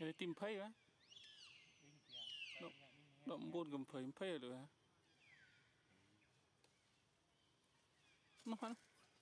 Cái tìm phây á. Động buôn cầm phây rồi hả? Nó hả?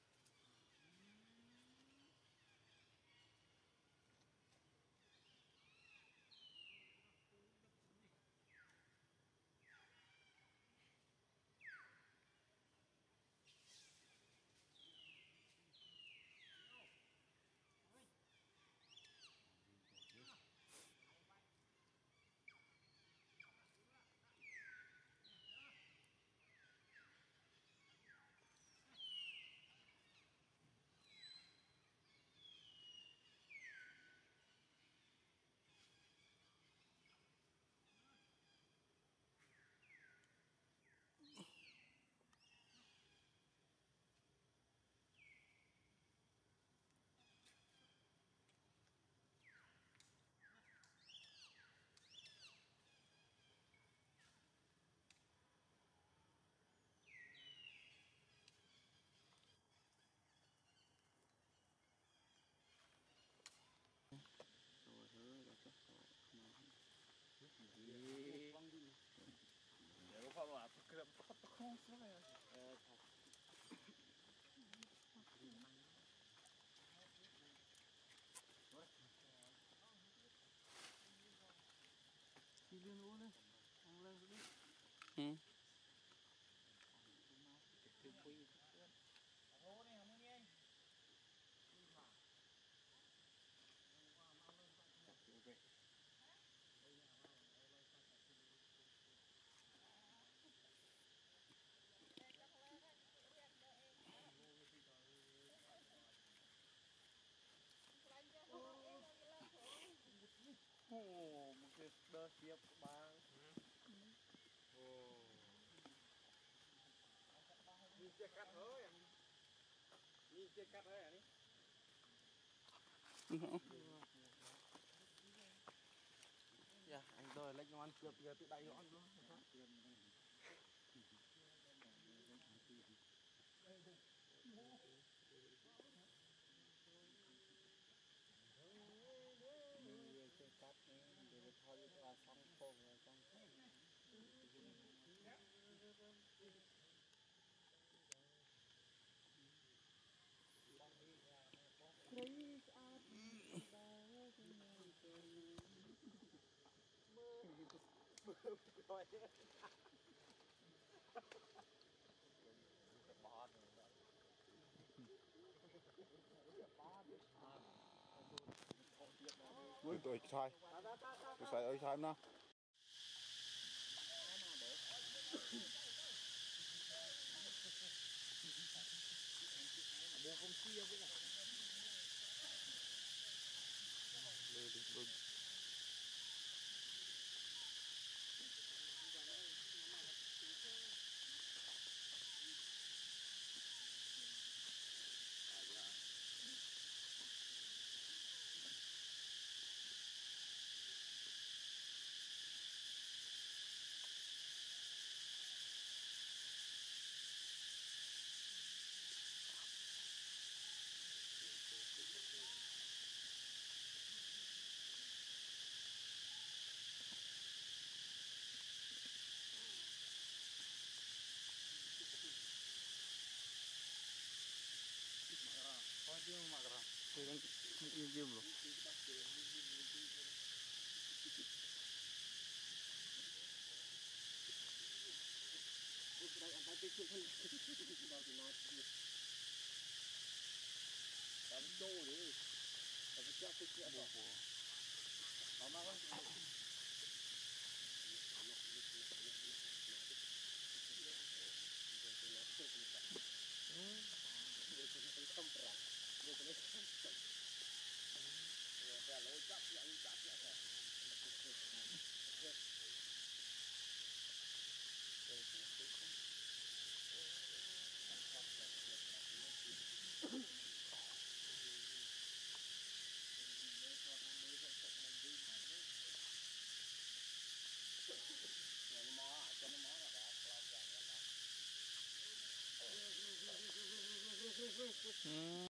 Nếu không là tôi không sao vậy. Đi lên luôn đi. Ăn lên đi. Ừ. Ồ, một cái đợt tiếp ba. Ồ. Đi chơi cắt thôi em. Đi chơi cắt thôi em đi. Dạ, anh tôi lấy cho ăn cướp giờ tự đẩy gọn luôn. Đi chơi cắt để thôi qua xong phô rồi xong. Rồi chứ. Tôi xài ơi xài nó. Bố không chia với cả. Thôi chứ mà cái thì đang im im rồi. Đây anh ta tiếp tục thân. Đâu thì nói. Đám đô đi. Đám chắc cái chuyện đó. Nó mà con. Không phải. Vô cái không phải. Rồi lối chắc lại rồi. Ừ.